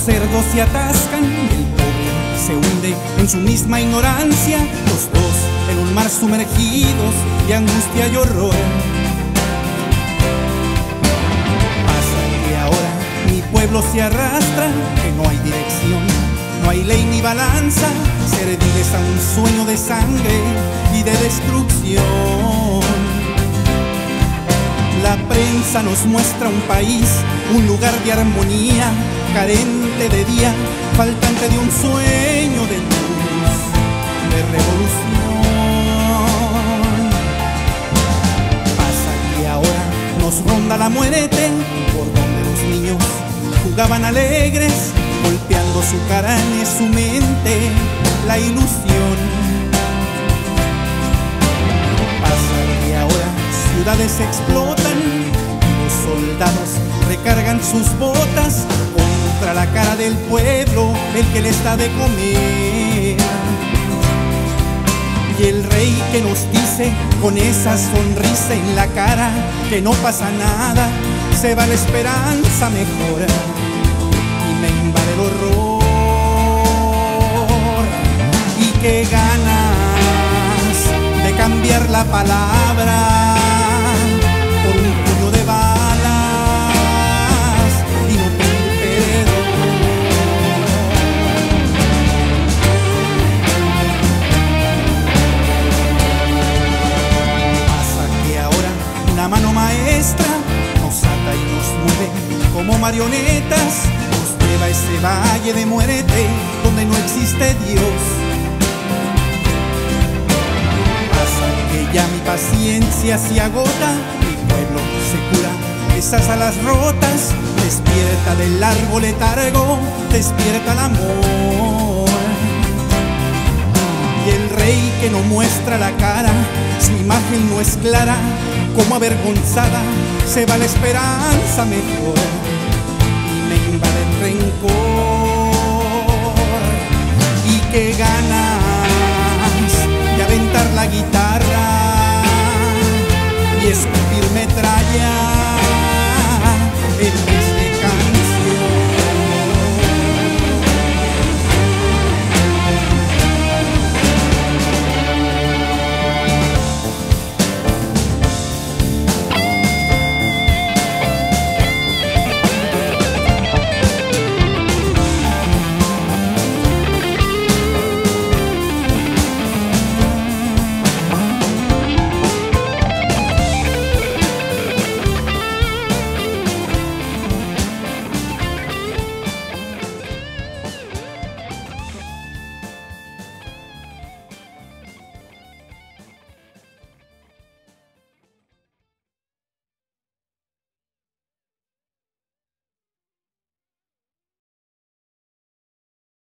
cerdos se atascan y el pobre se hunde en su misma ignorancia, los dos en un mar sumergidos de angustia y horror. Pasa que ahora mi pueblo se arrastra, que no hay dirección, no hay ley ni balanza, serviles a un sueño de sangre y de destrucción. La prensa nos muestra un país, un lugar de armonía, carente de día, faltante de un sueño de luz, de revolución. Pasa que ahora nos ronda la muerte por donde los niños jugaban alegres, golpeando su carne, su mente, la ilusión. Pasa que ahora ciudades explotan, los soldados recargan sus botas contra la cara del pueblo, el que les da de comer. Y el rey que nos dice con esa sonrisa en la cara que no pasa nada, se va la esperanza mejor y me invade el horror. Y qué ganas de cambiar la palabra por un puño de balas y no pedir perdón. Pasa que ahora una mano maestra nos ata y nos mueve como marionetas, nos lleva a ese valle de muerte donde no existe Dios. Pasa que ya mi paciencia se agota, mi pueblo se cura esas alas rotas, despierta del árbol letargo, despierta el amor. Y el rey que no muestra la cara, su imagen no es clara, como avergonzada, se va la esperanza mejor y me invade el rencor. Y qué ganas de aventar la guitarra y escuchar